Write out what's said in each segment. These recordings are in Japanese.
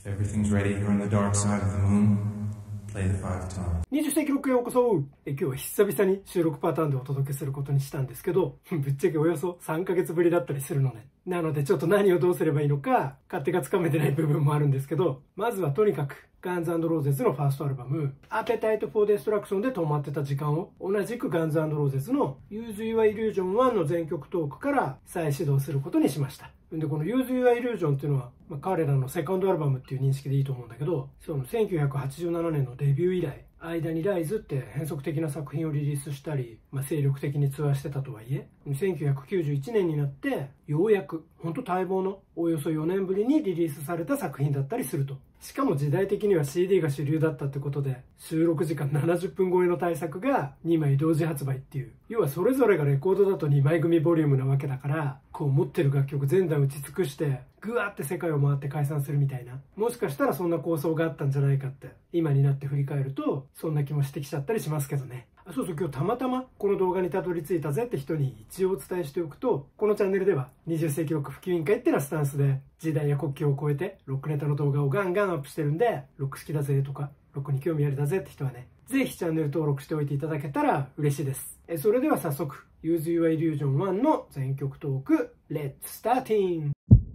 Everything's ready. You're on the dark side of the moon. Play the 5 tone. 20世紀ロックへようこそ。今日は久々に収録パターンでお届けすることにしたんですけど、ぶっちゃけおよそ3ヶ月ぶりだったりするのね。なのでちょっと何をどうすればいいのか勝手がつかめてない部分もあるんですけど、まずはとにかくガンズ&ローゼズのファーストアルバム Appetite for Destruction で止まってた時間を同じくガンズ&ローゼズの Use Your Illusion 1の全曲トークから再始動することにしました。でこの Use Your Illusion っていうのは、彼らのセカンドアルバムっていう認識でいいと思うんだけど、その1987年のデビュー以来間にライズって変則的な作品をリリースしたり、精力的にツアーしてたとはいえ、1991年になってようやく本当待望のおよそ4年ぶりにリリースされた作品だったりすると。しかも時代的には CD が主流だったってことで、収録時間70分超えの大作が2枚同時発売っていう、要はそれぞれがレコードだと2枚組ボリュームなわけだから、こう持ってる楽曲全段打ち尽くしてぐわって世界を回って解散するみたいな、もしかしたらそんな構想があったんじゃないかって今になって振り返るとそんな気もしてきちゃったりしますけどね。そうそう、今日たまたまこの動画にたどり着いたぜって人に一応お伝えしておくと、このチャンネルでは20世紀ロック普及委員会ってなスタンスで時代や国境を超えてロックネタの動画をガンガンアップしてるんで、ロック好きだぜとかロックに興味ありだぜって人はね、ぜひチャンネル登録しておいていただけたら嬉しいです。それでは早速 Use Your Illusion 1の全曲トーク Let's Start In。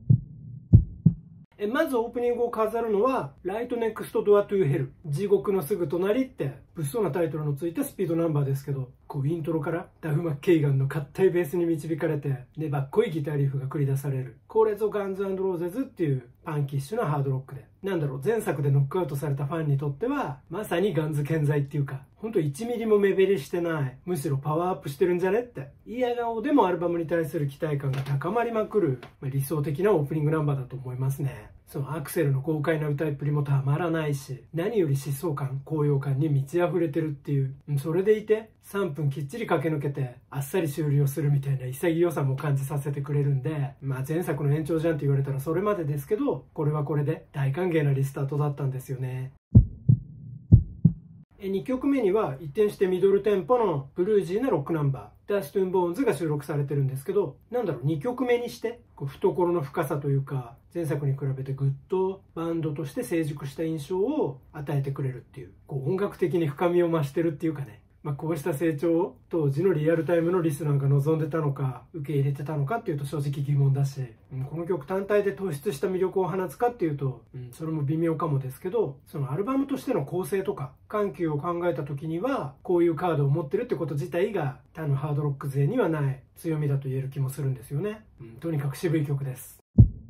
まずオープニングを飾るのは Right Next Door to Hell 地獄のすぐ隣って物騒なタイトルのついたスピードナンバーですけど、こうイントロからダフ・マッケイガンの硬いベースに導かれて粘っこいギターリフが繰り出される、これぞガンズ&ローゼズっていうパンキッシュなハードロックで、前作でノックアウトされたファンにとってはまさにガンズ健在っていうか、ほんと1ミリも目減りしてない、むしろパワーアップしてるんじゃねって、嫌顔でもアルバムに対する期待感が高まりまくる、理想的なオープニングナンバーだと思いますね。そのアクセルの豪快な歌いっぷりもたまらないし、何より疾走感高揚感に満ち溢れてるっていう、それでいて3分きっちり駆け抜けてあっさり終了するみたいな潔さも感じさせてくれるんで、前作の延長じゃんって言われたらそれまでですけど、これはこれで大歓迎なリスタートだったんですよね。2曲目には一転してミドルテンポのブルージーなロックナンバー Dust and Bones が収録されてるんですけど、2曲目にして懐の深さというか、前作に比べてぐっとバンドとして成熟した印象を与えてくれるっていう、音楽的に深みを増してるっていうかね、こうした成長を当時のリアルタイムのリスナーが望んでたのか受け入れてたのかっていうと正直疑問だし、この曲単体で突出した魅力を放つかっていうと、それも微妙かもですけど、そのアルバムとしての構成とか緩急を考えた時にはこういうカードを持ってるってこと自体が他のハードロック勢にはない強みだと言える気もするんですよね。とにかく渋い曲です。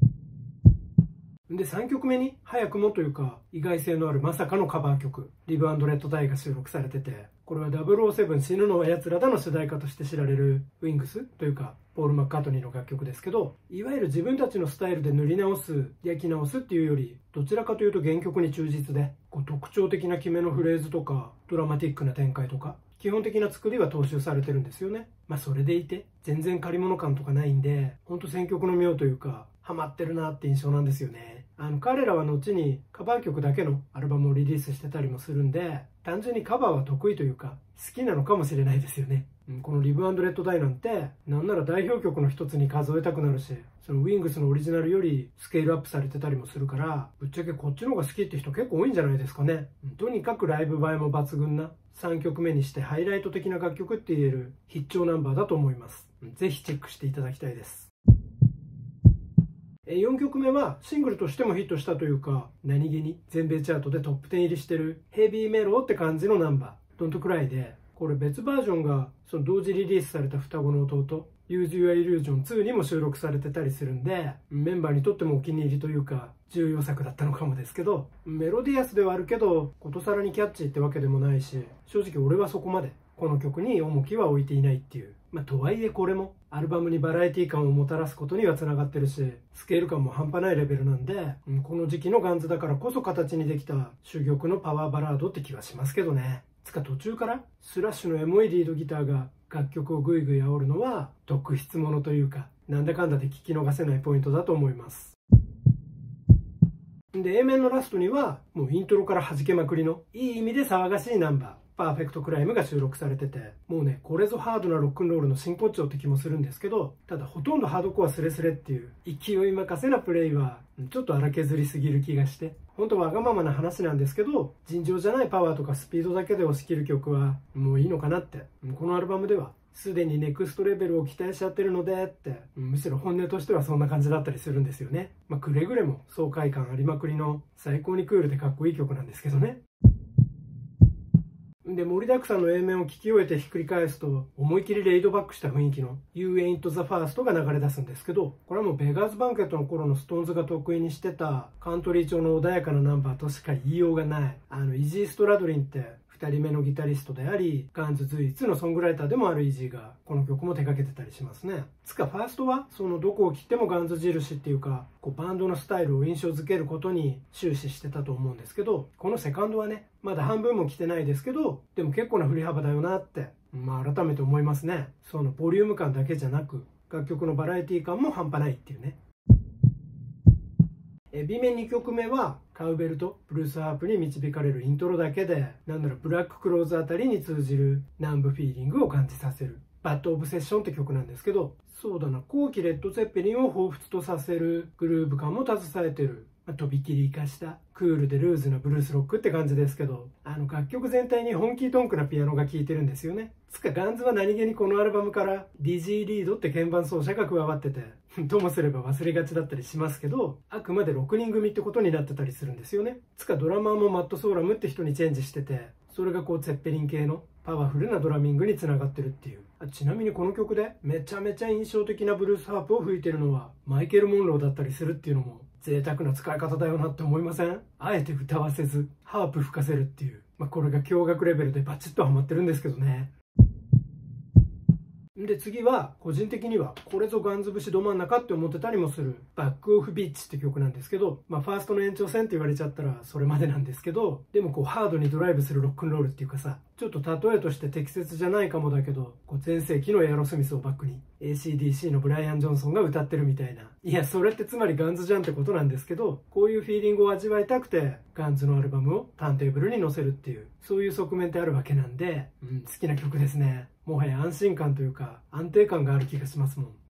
で3曲目に早くもというか意外性のあるまさかのカバー曲 Live and Let Die が収録されてて、これは007死ぬのは奴らだの主題歌として知られるウィングスというかポール・マッカートニーの楽曲ですけど、いわゆる自分たちのスタイルで塗り直す焼き直すっていうより、どちらかというと原曲に忠実で、特徴的な決めのフレーズとかドラマティックな展開とか基本的な作りは踏襲されてるんですよね。それでいて全然借り物感とかないんで、ほんと選曲の妙というかハマってるなって印象なんですよね。彼らは後にカバー曲だけのアルバムをリリースしてたりもするんで、単純にカバーは得意というか好きなのかもしれないですよね。この Live and Let Die なんてなんなら代表曲の一つに数えたくなるし、そのウィングスのオリジナルよりスケールアップされてたりもするから、ぶっちゃけこっちの方が好きって人結構多いんじゃないですかね。とにかくライブ映えも抜群な3曲目にしてハイライト的な楽曲って言える必聴ナンバーだと思います。ぜひチェックしていただきたいです。4曲目はシングルとしてもヒットしたというか、何気に全米チャートでトップ10入りしてるヘビーメロって感じのナンバー Don't Cry で、これ別バージョンがその同時リリースされた双子の弟 Use Your Illusion 2にも収録されてたりするんで、メンバーにとってもお気に入りというか重要作だったのかもですけど、メロディアスではあるけどことさらにキャッチーってわけでもないし、正直俺はそこまでこの曲に重きは置いていないっていう。とはいえこれもアルバムにバラエティ感をもたらすことにはつながってるし、スケール感も半端ないレベルなんで、この時期のガンズだからこそ形にできた珠玉のパワーバラードって気はしますけどね。途中からスラッシュのエモいリードギターが楽曲をグイグイ煽るのは特筆ものというか、なんだかんだで聞き逃せないポイントだと思います。で A 面のラストにはもうイントロから弾けまくりのいい意味で騒がしいナンバーパーフェクトクライムが収録されてて、もうね、これぞハードなロックンロールの真骨頂って気もするんですけど、ただほとんどハードコアスレスレっていう勢い任せなプレイはちょっと荒削りすぎる気がして、本当わがままな話なんですけど、尋常じゃないパワーとかスピードだけで押し切る曲はもういいのかなって、このアルバムではすでにネクストレベルを期待しちゃってるのでって、むしろ本音としてはそんな感じだったりするんですよね。くれぐれも爽快感ありまくりの最高にクールでかっこいい曲なんですけどね。で、盛りだくさんの A 面を聴き終えてひっくり返すと、思い切りレイドバックした雰囲気の You Ain't the First が流れ出すんですけど、これはもうベガーズバンケットの頃のストーンズが得意にしてたカントリー調の穏やかなナンバーとしか言いようがない。イジー・ストラドリンって2人目のギタリストであり、ガンズ随一のソングライターでもあるイジーがこの曲も手掛けてたりしますね。つかファーストはそのどこを切ってもガンズ印っていうか、バンドのスタイルを印象づけることに終始してたと思うんですけど、このセカンドはね、まだ半分も来てないですけど、でも結構な振り幅だよなって、改めて思いますね。そのボリューム感だけじゃなく、楽曲のバラエティ感も半端ないっていうね。B 面2曲目はカウベルとブルースハープに導かれるイントロだけで、なんならブラッククローズあたりに通じる南部フィーリングを感じさせるバッドオブセッションって曲なんですけど、そうだな、後期レッド・ゼッペリンを彷彿とさせるグルーヴ感も携えてる、とびきり生かしたクールでルーズなブルースロックって感じですけど、楽曲全体に本気トンクなピアノが効いてるんですよね。つかガンズは何気にこのアルバムからディジー・リードって鍵盤奏者が加わってて、ともすれば忘れがちだったりしますけど、あくまで6人組ってことになってたりするんですよね。つかドラマーもマット・ソーラムって人にチェンジしてて、それがゼッペリン系のパワフルなドラミングにつながってるっていう。ちなみにこの曲でめちゃめちゃ印象的なブルースハープを吹いてるのはマイケル・モンローだったりするっていうのも贅沢な使い方だよなって思いません？あえて歌わせずハープ吹かせるっていう、これが驚愕レベルでバチッとハマってるんですけどね。で次は個人的にはこれぞガンズ節ど真ん中って思ってたりもするバックオフビッチって曲なんですけど、ファーストの延長線って言われちゃったらそれまでなんですけど、でもハードにドライブするロックンロールっていうかさ、ちょっと例えとして適切じゃないかもだけど、全盛期のエアロスミスをバックに AC/DC のブライアン・ジョンソンが歌ってるみたいな、いやそれってつまりガンズじゃんってことなんですけど、こういうフィーリングを味わいたくてガンズのアルバムをターンテーブルに載せるっていう、そういう側面ってあるわけなんで、好きな曲ですね。もはや安心感というか安定感がある気がしますもん。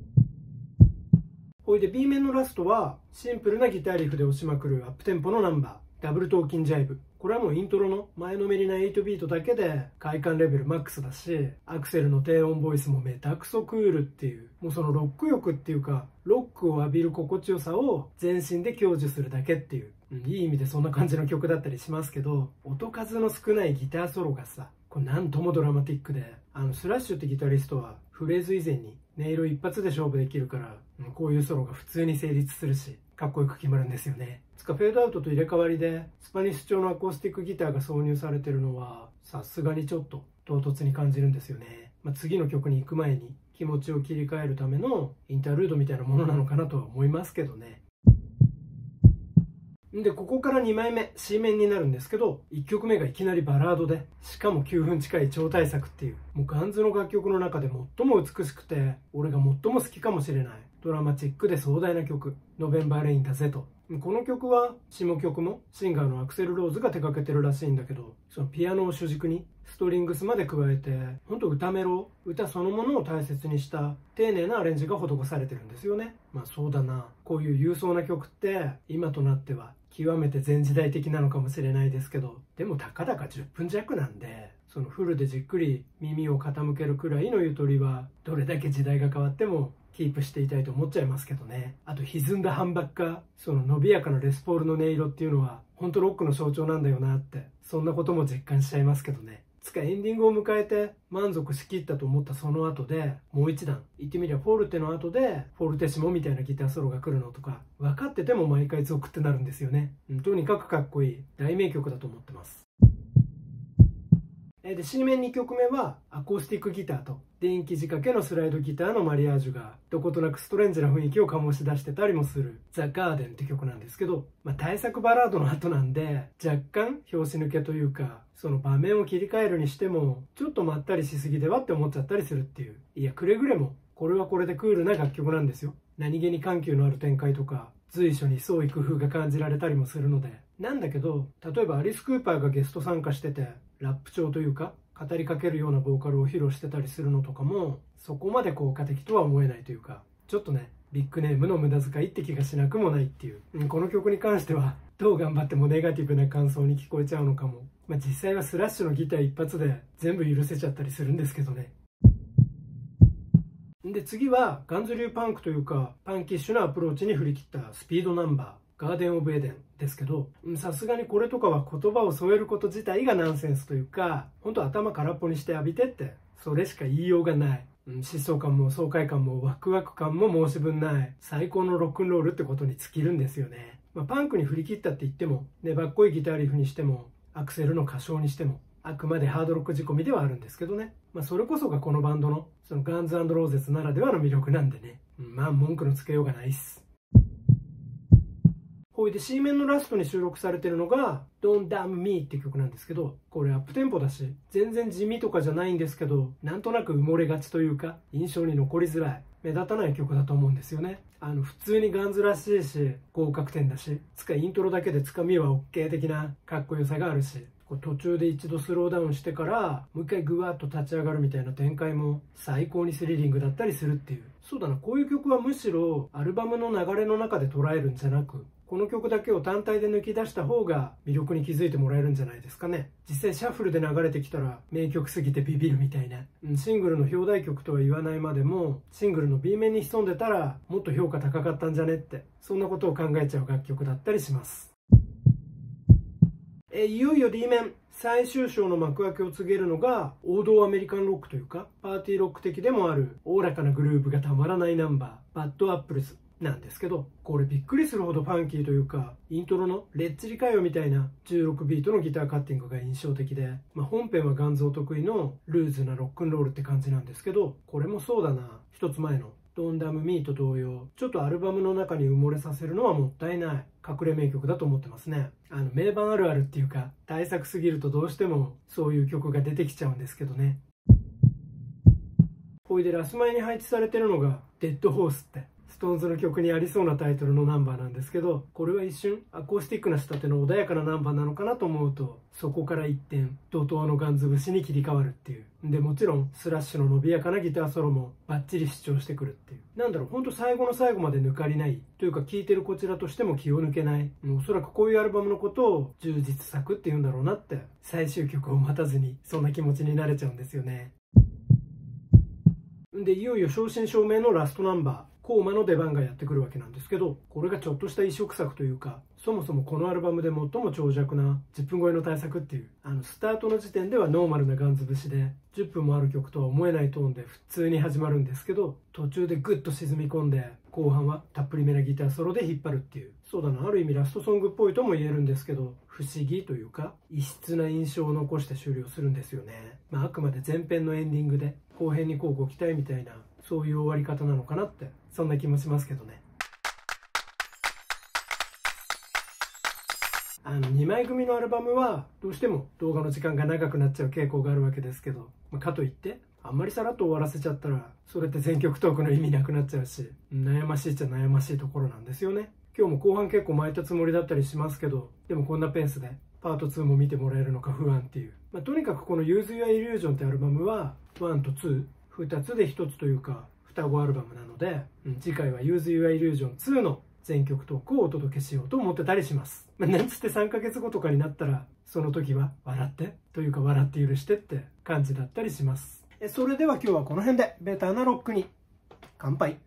ほいで B 面のラストはシンプルなギターリフで押しまくるアップテンポのナンバー、ダブルトーキンジャイブ。これはもうイントロの前のめりな8ビートだけで快感レベルマックスだし、アクセルの低音ボイスもめたくそクールっていう、もうそのロック欲っていうかロックを浴びる心地よさを全身で享受するだけっていう、いい意味でそんな感じの曲だったりしますけど、音数の少ないギターソロがさ、なんともドラマティックで、スラッシュってギタリストはフレーズ以前に音色一発で勝負できるから、こういうソロが普通に成立するしかっこよく決まるんですよね。つかフェードアウトと入れ替わりでスパニッシュ調のアコースティックギターが挿入されてるのはさすがにちょっと唐突に感じるんですよね。次の曲に行く前に気持ちを切り替えるためのインタールードみたいなものなのかなとは思いますけどね。でここから2枚目 C 面になるんですけど、1曲目がいきなりバラードで、しかも9分近い超大作っていう、もうガンズの楽曲の中で最も美しくて俺が最も好きかもしれないドラマチックで壮大な曲、ノベンバーレインだぜと。この曲は下曲もシンガーのアクセル・ローズが手掛けてるらしいんだけど、そのピアノを主軸にストリングスまで加えて、ほんと歌メロ、歌そのものを大切にした丁寧なアレンジが施されてるんですよね。そうだな、こういう勇壮な曲って今となっては極めて前時代的なのかもしれないですけど、でもたかだか10分弱なんで、そのフルでじっくり耳を傾けるくらいのゆとりはどれだけ時代が変わってもキープしていたいと思っちゃいますけどね。あと歪んだハンバッカー、その伸びやかなレスポールの音色っていうのは本当ロックの象徴なんだよなって、そんなことも実感しちゃいますけどね。つかエンディングを迎えて満足しきったと思ったその後で、もう一段言ってみりゃフォルテの後でフォルテシモみたいなギターソロが来るのとか分かってても毎回ゾクってなるんですよね。とにかくかっこいい大名曲だと思ってます。で C 面2曲目はアコースティックギターと電気仕掛けのスライドギターのマリアージュがどことなくストレンジな雰囲気を醸し出してたりもするザ・ガーデンって曲なんですけど、大作バラードの後なんで若干拍子抜けというか、その場面を切り替えるにしてもちょっとまったりしすぎではって思っちゃったりするっていう、いやくれぐれもこれはこれでクールな楽曲なんですよ。 何気に緩急のある展開とか随所に創意工夫が感じられたりもするので、なんだけど例えばアリス・クーパーがゲスト参加しててラップ調というか語りかけるようなボーカルを披露してたりするのとかもそこまで効果的とは思えないというか、ちょっとねビッグネームの無駄遣いって気がしなくもないっていう、この曲に関してはどう頑張ってもネガティブな感想に聞こえちゃうのかも。実際はスラッシュのギター一発で全部許せちゃったりするんですけどね。で次はガンズ流パンクというかパンキッシュなアプローチに振り切ったスピードナンバーガーデン・オブ・エデンですけど、さすがにこれとかは言葉を添えること自体がナンセンスというか、本当頭空っぽにして浴びてってそれしか言いようがない。疾走感も爽快感もワクワク感も申し分ない最高のロックンロールってことに尽きるんですよね。パンクに振り切ったって言っても粘っこいギターリフにしてもアクセルの歌唱にしてもあくまでハードロック仕込みではあるんですけどね。それこそがこのバンドのそのガンズ&ローゼスならではの魅力なんでね、文句のつけようがないっす。ほいで C 面のラストに収録されてるのが Don't Damn Me って曲なんですけど、これアップテンポだし全然地味とかじゃないんですけど、なんとなく埋もれがちというか印象に残りづらい目立たない曲だと思うんですよね。普通にガンズらしいし合格点だし、イントロだけでつかみは OK 的なかっこよさがあるし、途中で一度スローダウンしてからもう一回グワッと立ち上がるみたいな展開も最高にスリリングだったりするっていう。そうだな、こういう曲はむしろアルバムの流れの中で捉えるんじゃなく、この曲だけを単体で抜き出した方が魅力に気づいてもらえるんじゃないですかね。実際シャッフルで流れてきたら名曲すぎてビビるみたいな、シングルの表題曲とは言わないまでもシングルの B 面に潜んでたらもっと評価高かったんじゃねって、そんなことを考えちゃう楽曲だったりします。いよいよ D 面最終章の幕開けを告げるのが王道アメリカンロックというかパーティーロック的でもあるおおらかなグルーヴがたまらないナンバーバッドアップルズなんですけど、これびっくりするほどファンキーというかイントロのレッチリかよみたいな16ビートのギターカッティングが印象的で、本編はガンズお得意のルーズなロックンロールって感じなんですけど、これもそうだな、一つ前のドンダムミーと同様ちょっとアルバムの中に埋もれさせるのはもったいない隠れ名曲だと思ってますね。名盤あるあるっていうか大作すぎるとどうしてもそういう曲が出てきちゃうんですけどね。ほいでラス前に配置されてるのがデッドホースってストーンズの曲にありそうなタイトルのナンバーなんですけど、これは一瞬アコースティックな仕立ての穏やかなナンバーなのかなと思うと、そこから一転怒涛のガンズ節に切り替わるっていう。でもちろんスラッシュの伸びやかなギターソロもバッチリ主張してくるっていう。ほんと最後の最後まで抜かりないというか、聴いてるこちらとしても気を抜けない、おそらくこういうアルバムのことを充実作っていうんだろうなって、最終曲を待たずにそんな気持ちになれちゃうんですよね。でいよいよ正真正銘のラストナンバーコーマの出番がやってくるわけなんですけど、これがちょっとした異色作というか、そもそもこのアルバムで最も長尺な10分超えの大作っていう、スタートの時点ではノーマルなガンズ節で10分もある曲とは思えないトーンで普通に始まるんですけど、途中でグッと沈み込んで後半はたっぷりめなギターソロで引っ張るっていう、そうだな、ある意味ラストソングっぽいとも言えるんですけど、不思議というか異質な印象を残して終了するんですよね。あくまで前編のエンディングで後編にこうご期待みたいな、そういう終わり方なのかなって、そんな気もしますけどね。2枚組のアルバムはどうしても動画の時間が長くなっちゃう傾向があるわけですけど、かといってあんまりさらっと終わらせちゃったらそれって全曲トークの意味なくなっちゃうし、悩ましいっちゃ悩ましいところなんですよね。今日も後半結構巻いたつもりだったりしますけど、でもこんなペースでパート2も見てもらえるのか不安っていう、とにかくこの Use Your Illusion ってアルバムは1と2つで1つというか双子アルバムなので、次回は Use Your Illusion 2の全曲トークをお届けしようと思ってたりします。なんつって3ヶ月後とかになったらその時は笑ってというか笑って許してって感じだったりします。それでは今日はこの辺でベターなロックに乾杯。